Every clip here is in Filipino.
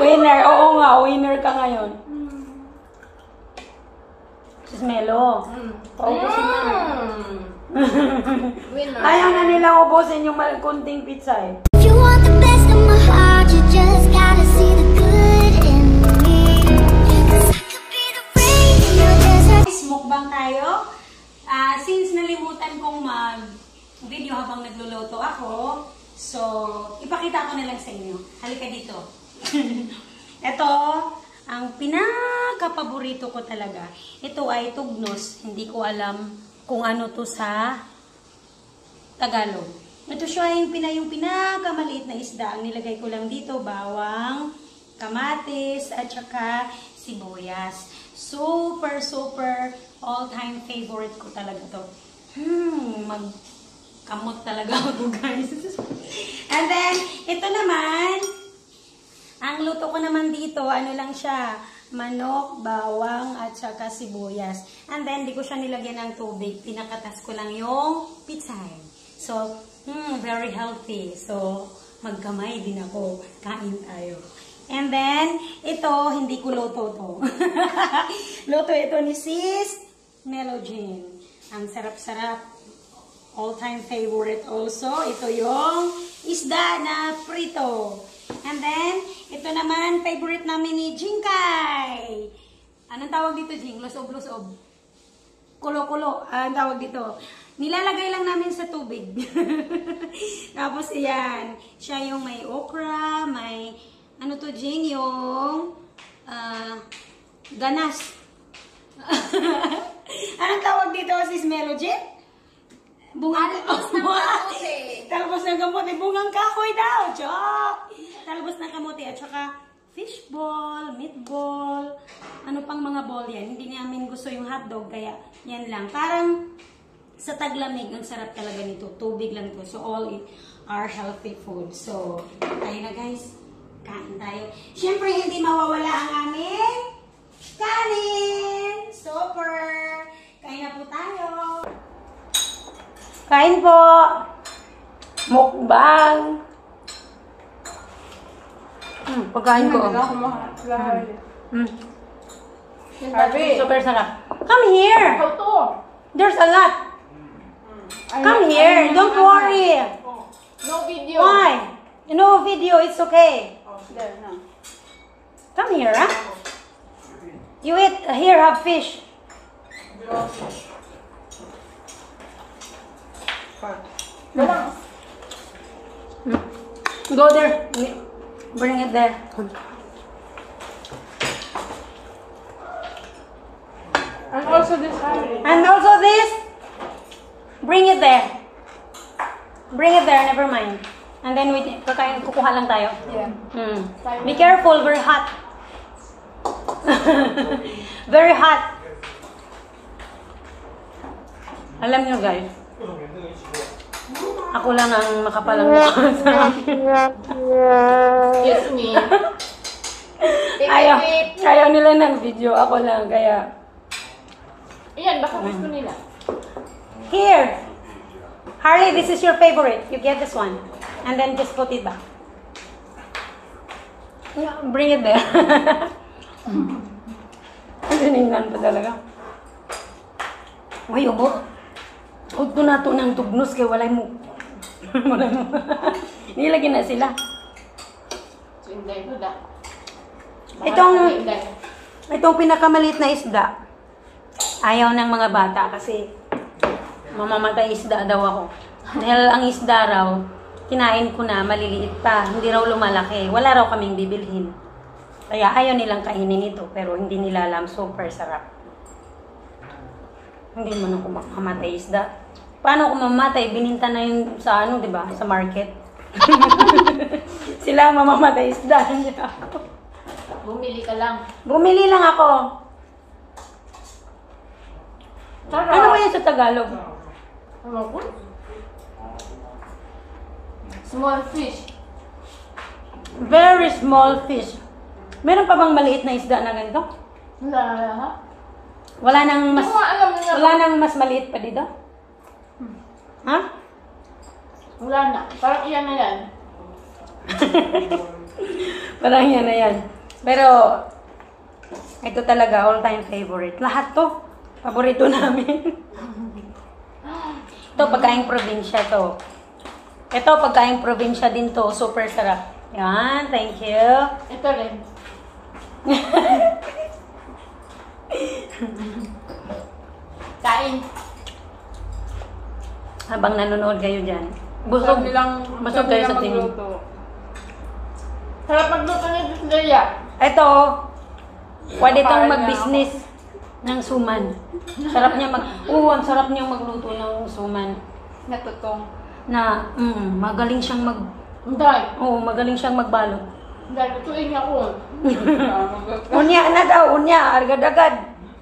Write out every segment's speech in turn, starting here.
Winner. Oo nga, winner ka ngayon. Sis Melo. Paubusin na. Winner. Ayaw na nilang ubusin yung kunting pizza eh. If you want the best of my heart, you just gotta see the good in me. 'Cause I could be the rain in your desert. Mukbang tayo. Since nalimutan kong mag-video habang nagluluto ako, so ipakita ko na lang sa inyo. Halika dito. Ito, ang pinaka-paborito ko talaga. Ito ay tugnos. Hindi ko alam kung ano to sa Tagalog. Ito siya yung pinakamaliit na isda. Ang nilagay ko lang dito, bawang, kamatis, at saka sibuyas. Super, super all-time favorite ko talaga to. Magkamot talaga ako, guys. And then, ito naman, ang luto ko naman dito, ano lang siya, manok, bawang, at saka sibuyas. And then, di ko siya nilagyan ng tubig. Pinakatas ko lang yung pizza. So, very healthy. So, magkamay din ako. Kain tayo. And then, ito, hindi ko luto to. Luto ito ni Sis Melo Jean. Ang sarap-sarap. All-time favorite also. Ito yung isda na prito. And then, ito naman, favorite namin ni Jingkay. Anong tawag dito, Jing? Lusob-lusob. Kulo-kulo. Anong tawag dito? Nilalagay lang namin sa tubig. Tapos, iyan. Siya yung may okra, may, ano to, Jing? Yung, ganas. Anong tawag dito, Sis Melo, Jing? Bungang kamote. Talbos ng kamote. Bungang kahoy daw. Joke. Talbos ng kamote. At saka fishball, meatball. Ano pang mga ball yan. Hindi namin gusto yung hotdog. Kaya yan lang. Parang sa taglamig. Ang sarap talaga nito. Tubig lang to. So all are healthy food. So tayo na guys. Kain tayo. Siyempre hindi mawawala ang aming kanin. Super. Kain na po tayo. Kain po. Mukbang. Pagkain ko. Super sarap. Come here. There's a lot. Come here. Don't worry. No video. Why? No video. It's okay. There, no. Come here, huh? You eat. Here, have fish. Go there. Bring it there. And also this. And also this. Bring it there. Bring it there. Never mind. And then we kukuha lang tayo. Yeah. Be careful. Very hot. Very hot. Alam nyo guys. Ako lang ang makapalang mukha sa akin. Excuse me. Ayaw nila ng video. Ako lang, kaya... Ayan, baka gusto nila. Here! Harley, this is your favorite. You get this one. And then just put it back. Bring it there. Siningan pa talaga. Uy, ubo. Huwag to na to ng tugnos kaya walay mo. Walay mo. Nilagyan na sila. Itong pinakamaliit na isda. Ayaw ng mga bata kasi mamamatay isda daw ako. Dahil ang isda raw, kinain ko na, maliliit pa. Hindi raw lumalaki. Wala raw kaming bibilhin. Kaya ayaw nilang kainin ito, pero hindi nila alam, super sarap. Hindi man ako mamamatay isda. Paano ako mamamatay? Bininta na yun sa ano, di ba? Sa market. Sila mamamatay isda. Hindi ako. Bumili ka lang. Bumili lang ako. Sarap. Ano ba yan sa Tagalog? Small fish. Very small fish. Meron pa bang maliit na isda na ganito? Wala, ha? Wala nang mas, Hindi ko alam nila. wala nang mas maliit pa dito? Ha? Wala na. Parang iyan na yan. Parang yan na yan. Pero, ito talaga all-time favorite. Lahat to, paborito namin. Ito, pagkaing probinsya to. Ito, pagkaing probinsya din to. Super sarap. Yan, thank you. Ito rin. Kain. Habang nanonood kayo dyan. Busog busog kayo sa tingin. Sarap magluto ni Leia. Ito, pwede itong mag-business ng suman. Sarap niya ang sarap niyang magluto ng suman. Natutong. Na, magaling siyang magaling siyang magbalot. Hindi, lutuin niya ko. Unya na daw, agad-agad.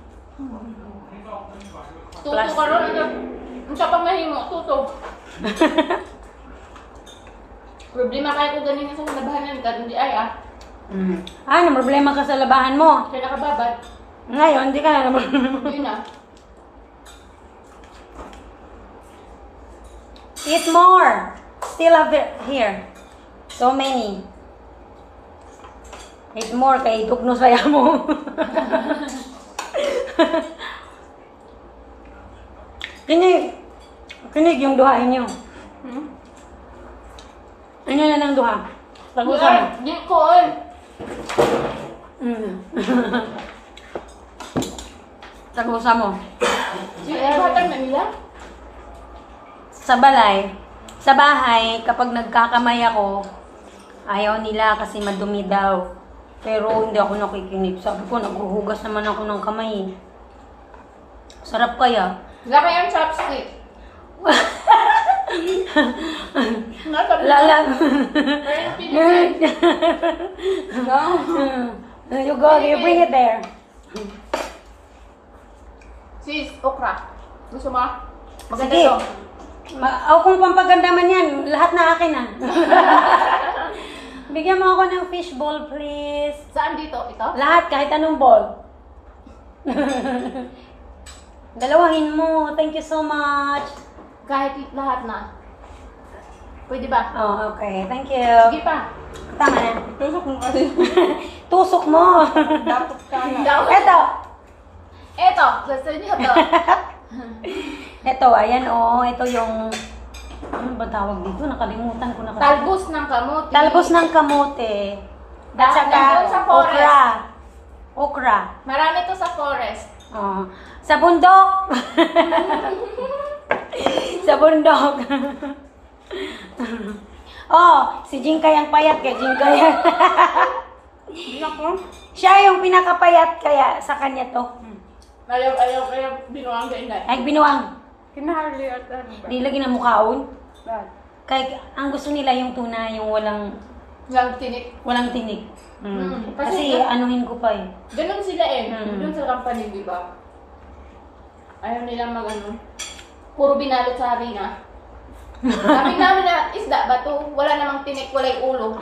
Tuto ka ron. Ang sapang mahimo, tuto. Problema kayo kung ganun sa labahanan ka, hindi ay Ano, problema ka sa labahan mo? Kaya nakababad. Ngayon, hindi ka na naman. Yun na. Eat more. Still have it here. So many. Eat more kay tugno saya mo. Kinig yung duhain nyo. Ano na ng duha? Tagusan mo. Di ko eh. Tagusan mo. Batang na nila? Sa bahay, kapag nagkakamay ako, ayaw nila kasi madumi daw. Pero hindi ako nakikinig. Sabi ko, naghuhugas naman ako ng kamay. Sarap kaya. Laki ang chopstick. Lala. Pero Philippines. No. You go, you bring it there. Sis, okra. Gusto mo? Maganda Sige. to. Kung pampaganda man yan, lahat na akin ah. Bigyan mo ako ng fishball, please. Saan dito? Ito? Lahat, kahit anong ball. Dalawahin mo. Thank you so much. Kahit lahat na. Pwede ba? Oh, okay. Thank you. Sige pa. Tama na. Tusok mo kasi. Tusok mo. Dapat ka na. Eto. Eto. Gusto niyo to. Ito, ayan oh. Ito yung... Ano ba tawag dito? Nakalimutan ko na kasi. Talbos ng kamote. Talbos ng kamote. At saka Nandun sa forest. okra. Okra. Marami to sa forest. Oh. Sa bundok. Sa bundok. Oh, si Jingkay ang payat kay Jingkay. Siya yung pinakapayat kaya sa kanya to. Ayaw, binuang ganyan. Ay, binuang. Kinahali at ano ba? Di lagi na mukhaon. Bad. Kaya ang gusto nila yung tuna, yung walang Tinik. tinig. Kasi Kasi anuhin ko pa eh. Ganun sila eh. Mm. Doon sa company, di ba? Ayaw nilang mag-ano. Puro binalot sa harina. Sabi namin na, isda ba to? Wala namang tinik, walay ulo.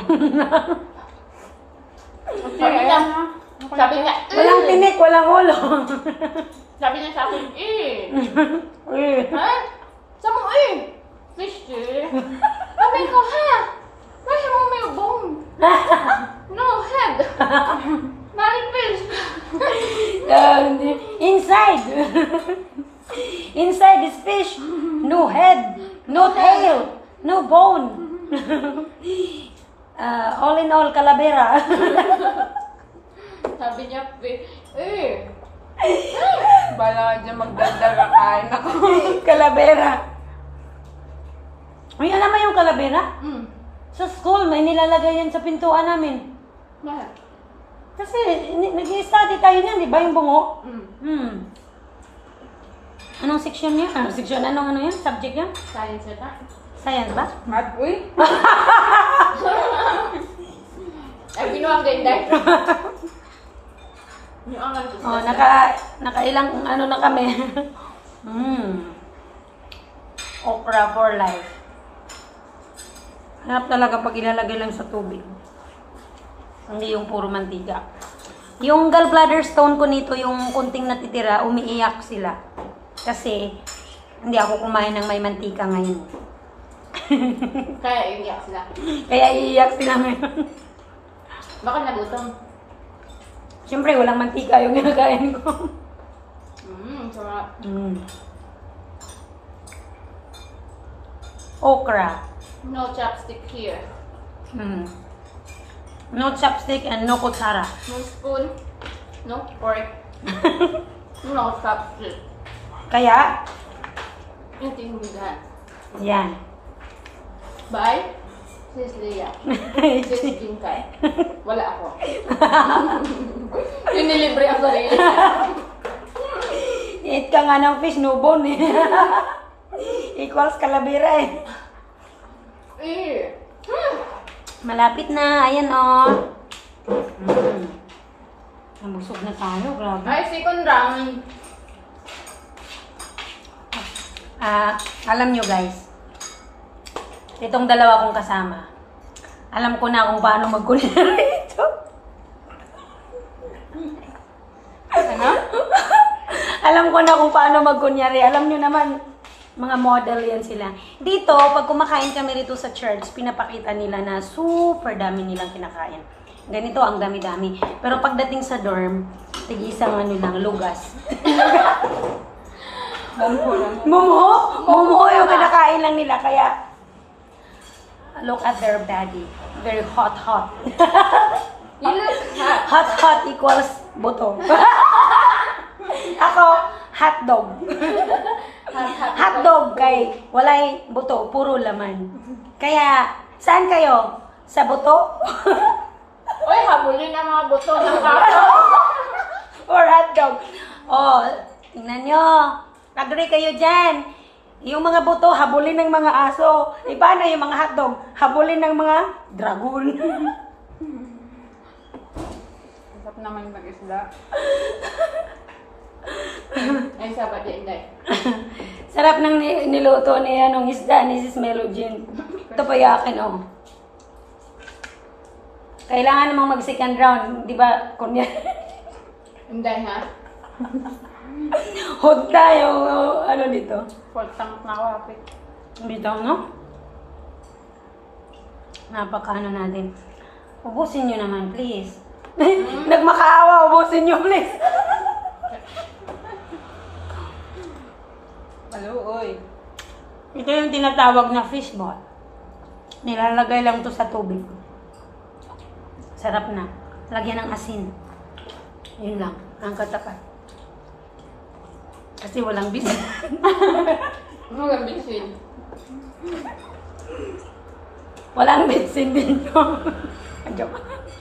Sabi niya, Walang tinik, walang ulo. Sabi niya sa akin, Eh. ha? Sa mo fish Sabi ko, ha? Why have mo may bone? No, head. Not fish. Inside. Inside is fish. No head, no tail, no bone. All in all, calavera. Sabi niya, Bala ka dyan magdagdag kakain ako. Calavera. Ay, alam mo yung calavera? Sa school, may nilalagay yan sa pintuan namin. Bakit? Kasi nag-i-study tayo niyan, di ba yung bungo? Anong section niya? Anong section? Anong yan? Subject yan? Science yata. Science ba? Mat, uy. Ay, binuang ganyan. Binuangan ko. Oh, nakailang ano na kami. Okra for life. Hanap talaga pag ilalagay lang sa tubig. Hindi yung puro mantika. Yung gallbladder stone ko nito, yung kunting natitira, umiiyak sila. Kasi, hindi ako kumain ng may mantika ngayon. Kaya iiyak sila. Kaya iiyak sila ngayon. Baka nagutom. Siyempre, walang mantika yung ginakain ko. Sarap. Okra. No chopstick here. No chopstick and no kutsara. No spoon. No fork. No chopstick. Kaya, Intindihan. yan. Bye. Sis Leah. Sis Jinkay. Wala ako. Yung nilibre ang sarili. Eat ka nga ng fish, no bone eh. Equals kalabira eh. Malapit na. Ayan oh. Nabusog na tayo. Grabe. Ay, second round. Alam nyo guys, itong dalawa kong kasama, alam ko na kung paano mag-culinary ito. Ano? Alam ko na kung paano mag-kunyari. Alam nyo naman, mga model yan sila. Dito, pag kumakain kami rito sa church, pinapakita nila na super dami nilang kinakain. Ganito ang dami-dami. Pero pagdating sa dorm, tig-isang ano lang, lugas. Mumho yung kinakain lang nila. Kaya, look at their body. Very hot. You look hot. Hot equals buto. Ako, hotdog. Hotdog kay walay buto, puro laman. Kaya, saan kayo? Sa buto? Uy, habulin ang mga buto ng kaso. Or hotdog? Oh, tingnan nyo. Agree kayo dyan. Yung mga buto, habulin ng mga aso. E paano yung mga hotdog? Habulin ng mga dragon. Sarap naman mag-isda. Ay, sabat din, Inday. Sarap ng niluto ni anong isda ni Sis Melogene. Ito pa yakin, oh. Kailangan namang mag-second round, di ba? Kunya. Inday, ha? Hot tayo, ano dito? Full tank na ako, happy. Dito, no? Napaka-ano natin. Ubusin nyo naman, please. Nagmakaawa, ubusin nyo, please. Hello, oy. Ito yung tinatawag na fishball. Nilalagay lang to sa tubig. Sarap na. Lagyan ng asin. Yun lang. Ang katapat. Kasi walang bisin. Mga bitsin. Walang bitsin dito. Joke.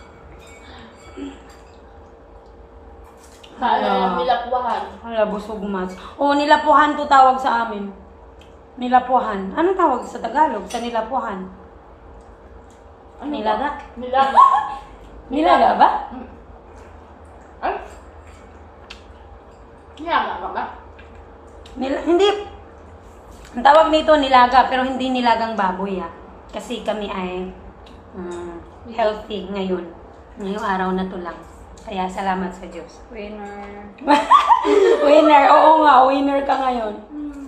Kala ng milakwahan. Hala, busog mas. Oo, nilapuhan to tawag sa amin. Nilapuhan. Anong tawag sa Tagalog? Sa nilapuhan? Ano Nilaga? Nilaga. Nilaga ba? Ay? Nilaga ka ba? Hindi. Ang tawag nito nilaga, pero hindi nilagang baboy Kasi kami ay healthy ngayon. Ngayong araw na to lang. Kaya salamat sa Diyos. Winner. Winner. Oo nga, winner ka ngayon.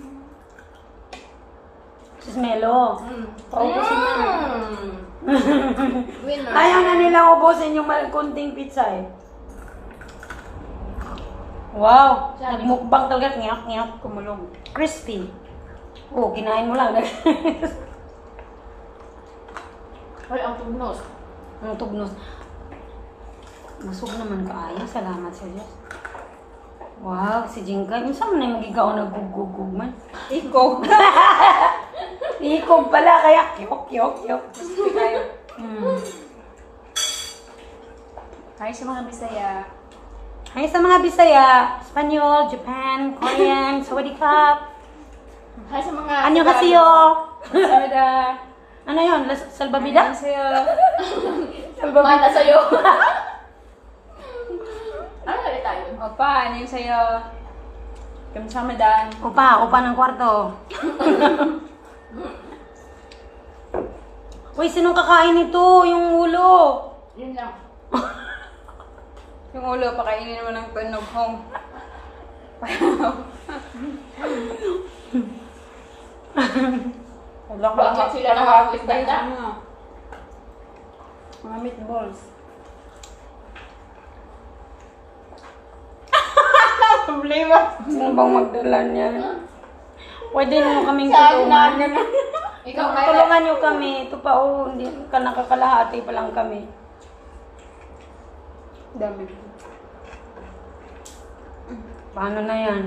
Sis Melo. Paubusin na. Winner. Ayaw na nilang ubusin yung kunting pizza Wow. Nagmukbang talaga. Ngiyok. Kumulong. Crispy. Oh, kinain mo lang. Ay, ang tugnos. Ang tugnos. Masug naman kaayo. Salamat sa Diyos. Wow, si Jingkay. Saan mo na yung magigaw na gugugug man? Ikaw. Ikog pala, kaya kiyok. Crispy kayo. Hi sa mga Bisaya. Hi sa mga Bisaya, Espanyol, Japan, Korean, Sawadikap. Hay sa mga... Anyo kasiyo? Samida. Ano yun? Salbabida? Sa'yo. Mana sa'yo. Ano ulit tayo? Opa, ano yung sa'yo? Kamsamadan. Upa ng kwarto. Uy, sinong kakain nito? Yung ulo. Yun lang. Yung ulo, pakainin mo ng tunog home. Bakit sila nakakisda? Mga meatballs. Problema. Sino bang magdala niyan? Pwede mo kaming Saan tulungan. na? Ikaw kaya. Tulungan niyo kami. Ito pa oh, hindi ka nakakalahati pa lang kami. Dami. Paano na yan?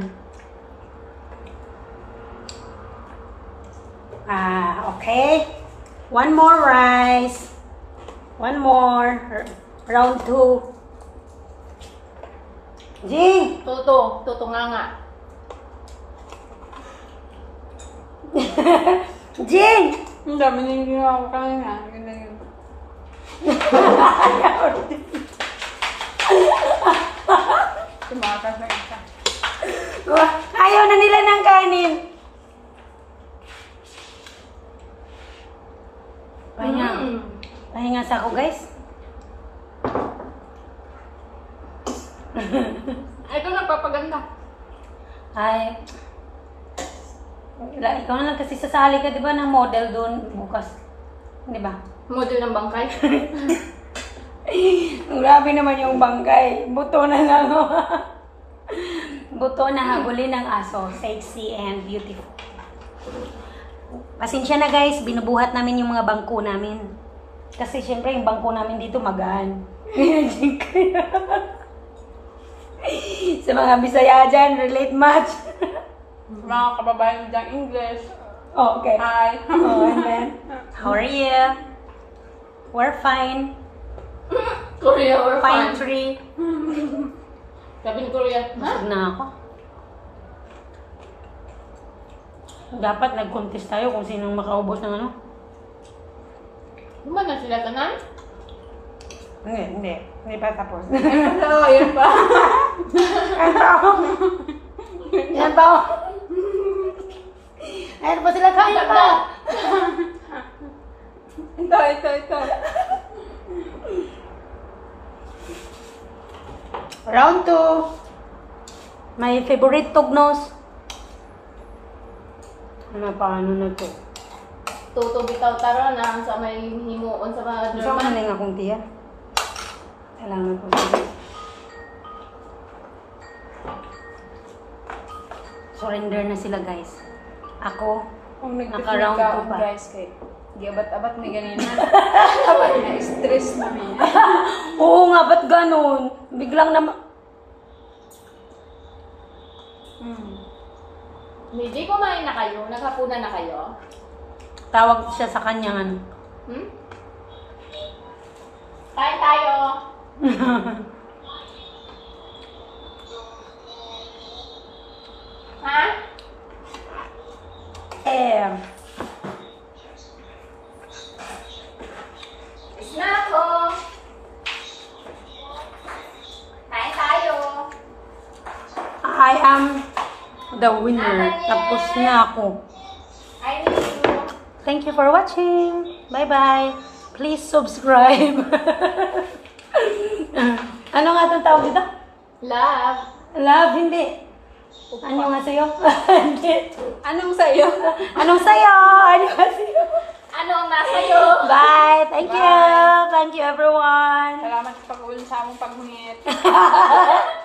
Okay. One more rice. One more. Round 2. Jing! Tuto nga nga. Jing! Ang dami nang ginawa ko kanina. Ganda yun. Tumakas na isa. Ayaw na nila ng kanin. Pahinga. Pahinga sa ako, guys. Ito nagpapaganda. Ay, ikaw na lang kasi sasali ka, di ba, ng model doon bukas. Di ba? Model ng bangkay. Grabe naman yung bangkay. Buto na lang. Buto na habulin ng aso. Sexy and beautiful. Pasensya na guys, binubuhat namin yung mga bangko namin. Kasi syempre yung bangko namin dito magaan. Sa mga Bisaya dyan, relate much. Mga kababayan dyan English. Okay. Hi. Oh, and then, how are you? We're fine. Korea or Fine fine. tree. Sabi ni Korea. Ha? Busog na ako. Dapat nag-contest tayo kung sinong makaubos ng ano. Luman na sila tanan? Hindi. Hindi pa tapos. Hello, yun pa. Yan pa. Ayun pa sila kaya pa. Ito. Round 2. My favorite tugnos. Ano paano na to? Tuto bitaw taro na sa may himuon sa mga Gusto ko German. na akong tiyan. Kailangan ko siya. Surrender na sila guys. Ako, Kung Naka-round nagtitinag two pa. guys, kay di abat-abat may ganina. Abat na stress na may. oo nga, ba't ganun? Biglang naman, Hindi kumain na kayo? Naghapunan na kayo? tawag siya sa kanya ano. Kain tayo! Ha? Snack ko! Kain tayo! I am the winner. Tapos na ako. I miss you! Thank you for watching. Bye-bye. Please subscribe. Ano nga itong tawag dito? Love! Love, hindi. Ano nga sa'yo? Hindi. Anong sa'yo? Anong sa'yo? Ano nga sa'yo? Ano ang nasa iyo? Bye. Thank you. Thank you, everyone. Salamat sa pag-ulan sa among paghungit.